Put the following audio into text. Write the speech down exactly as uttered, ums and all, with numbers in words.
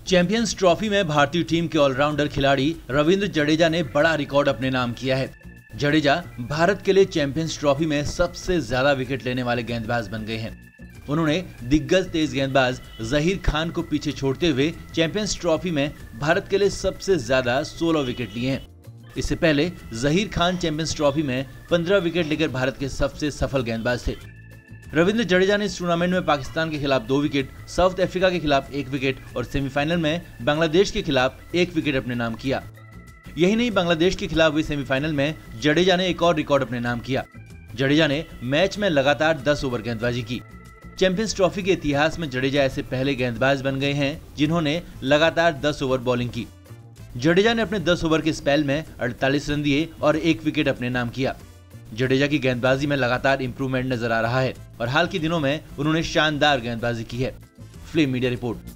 Champions trophy में भारतीय team के ऑलराउंडर खिलाड़ी रविंद्र जडेजा ने बड़ा रिकॉर्ड अपने नाम किया है। जडेजा भारत के लिए चैंपियंस ट्रॉफी में सबसे ज्यादा विकेट लेने वाले गेंदबाज बन गए हैं। उन्होंने दिग्गज तेज गेंदबाज जहीर खान को पीछे छोड़ते हुए चैंपियंस ट्रॉफी में भारत के लिए सबसे ज्यादा सोलह विकेट लिए हैं। इससे पहले जहीर खान चैंपियंस ट्रॉफी में पंद्रह विकेट लेकर भारत के सबसे सफल गेंदबाज थे। रविंद्र जडेजा ने इस टूर्नामेंट में पाकिस्तान के खिलाफ दो विकेट, साउथ अफ्रीका के खिलाफ एक विकेट और सेमीफाइनल में बांग्लादेश के खिलाफ एक विकेट अपने नाम किया। यही नहीं, बांग्लादेश के खिलाफ हुई सेमीफाइनल में जडेजा ने एक और रिकॉर्ड अपने नाम किया। जडेजा ने मैच में लगातार दस ओवर गेंदबाजी की। चैंपियंस ट्रॉफी के इतिहास में जडेजा ऐसे पहले गेंदबाज बन गए हैं जिन्होंने लगातार दस ओवर बॉलिंग की। जडेजा ने अपने दस ओवर के स्पेल में अड़तालीस रन दिए और एक विकेट अपने नाम किया। जडेजा की गेंदबाजी में लगातार इंप्रूवमेंट नजर आ रहा है और हाल के दिनों में उन्होंने शानदार गेंदबाजी की है। Flame media report.